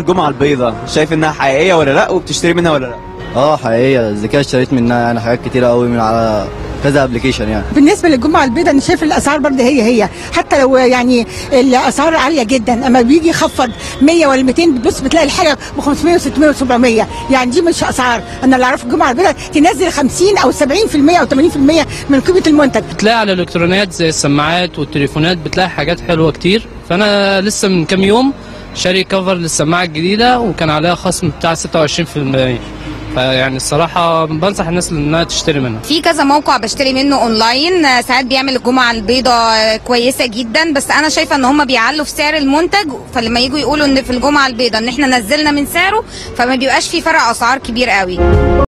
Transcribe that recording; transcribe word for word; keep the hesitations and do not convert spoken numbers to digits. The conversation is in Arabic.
الجمعه البيضاء شايف انها حقيقيه ولا لا، وبتشتري منها ولا لا؟ اه حقيقيه، اذا كده اشتريت منها يعني حاجات كتيره قوي من على كذا ابلكيشن. يعني بالنسبه للجمعه البيضاء انا شايف الاسعار برضه هي هي، حتى لو يعني الاسعار عاليه جدا، اما بيجي يخفض مية ولا ميتين بتبص بتلاقي الحاجه ب خمسمية وستمية وسبعمية. يعني دي مش اسعار. انا اللي اعرفه الجمعه البيضاء تنزل خمسين او سبعين في المية او ثمانين في المية من قيمه المنتج. بتلاقي على الالكترونيات زي السماعات والتليفونات بتلاقي حاجات حلوه كتير. فانا لسه من كام يوم شاري كفر للسماعه الجديده وكان عليها خصم بتاع ستة وعشرين في المية. فيعني الصراحه بنصح الناس انها تشتري منها. في كذا موقع بشتري منه اونلاين، ساعات بيعمل الجمعه البيضاء كويسه جدا، بس انا شايفه ان هم بيعلوا في سعر المنتج، فلما يجوا يقولوا ان في الجمعه البيضاء ان احنا نزلنا من سعره فما بيبقاش في فرق اسعار كبير قوي.